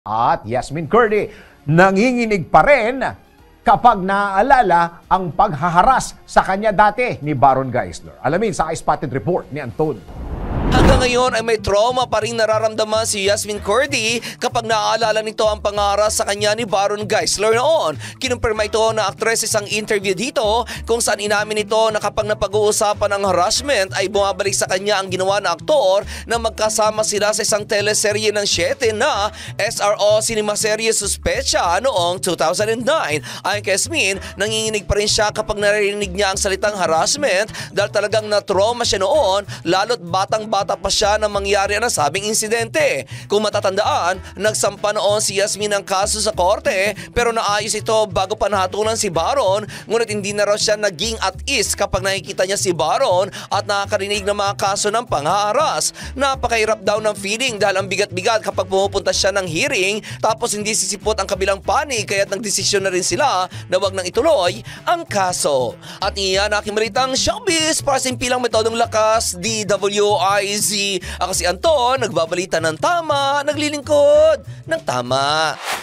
At Yasmin Curdy, nanginginig pa rin kapag naaalala ang paghaharas sa kanya dati ni Baron Geisler. Alamin sa iSpotted Report ni Anton. Hanggang ngayon ay may trauma pa rin nararamdaman si Yasmin Curdy kapag naaalala nito ang pangaras sa kanya ni Baron Geisler noon. Kinumpirma ito na aktres isang interview dito kung saan inamin nito na kapag napag-uusapan ang harassment ay bumabalik sa kanya ang ginawa na aktor na magkasama sila sa isang teleserye ng 7 na SRO Cinema Serie Suspecha noong 2009. Ayon kay Yasmin, nanginginig pa rin siya kapag narinig niya ang salitang harassment dahil talagang na-trauma siya noon lalo't batang-bata pa siya nang mangyari ang nasabing insidente. Kung matatandaan, nagsampa noon si Yasmin ng kaso sa korte pero naayos ito bago pa nahatulan si Baron, ngunit hindi na raw siya naging at ease kapag nakikita niya si Baron at nakakarinig ng mga kaso ng panghaharas. Napakahirap daw ng feeling dahil ang bigat-bigat kapag pumupunta siya ng hearing tapos hindi sisipot ang kabilang panig kaya't nagdesisyon na rin sila na wag nang ituloy ang kaso. At iyan aking balitang showbiz para sa impilang metodong lakas, DWIZ. Ako si Anton, nagbabalita ng tama, naglilingkod ng tama.